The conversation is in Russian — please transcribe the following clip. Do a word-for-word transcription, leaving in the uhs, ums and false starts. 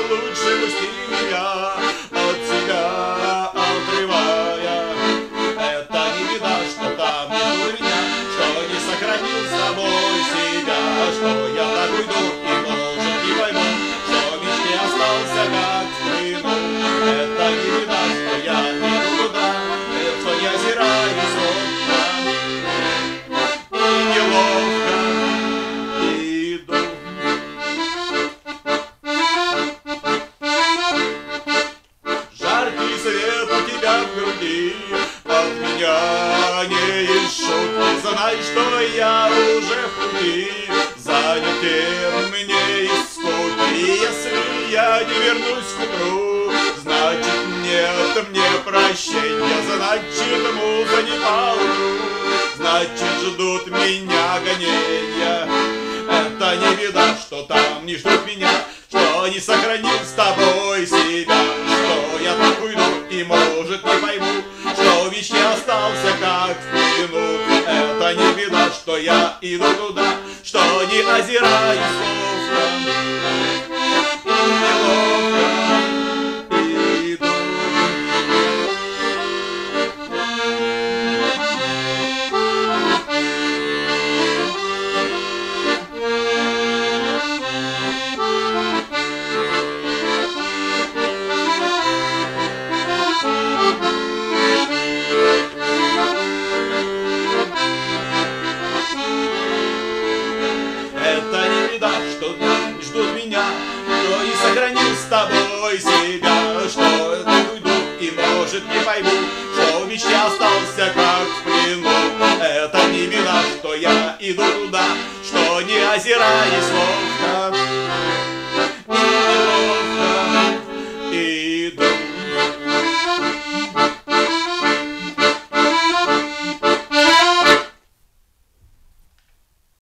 лучше пусти меня от себя отрывая. Это не беда, что там нету меня, что не сохранил с тобой себя, что я так уйду и, может, не пойму, что в мечте остался как в плену. Это не беда, что я иду туда, что не озираюсь робко и неловко иду. Жаркий свет у тебя в груди, от меня не из шутки. Знай, что я уже в пути, занят тем мне из скуки. И если я не вернусь к утру, значит нет мне прощения, значит муза не поутру, значит ждут меня гонения. Это не беда, что там не ждут меня, что не сохранил с тобой себя, что я так уйду и, может, не пойму, что в мечте остался как в плену. Это не беда, что я иду туда, что не озираюсь ловко и неловко иду. Это не беда, что ждут меня, что не сохранил с тобой себя, что я уйду и, может, не пойму, что в мечте остался как в плену. Это не беда, что я иду туда, что не озираясь ловко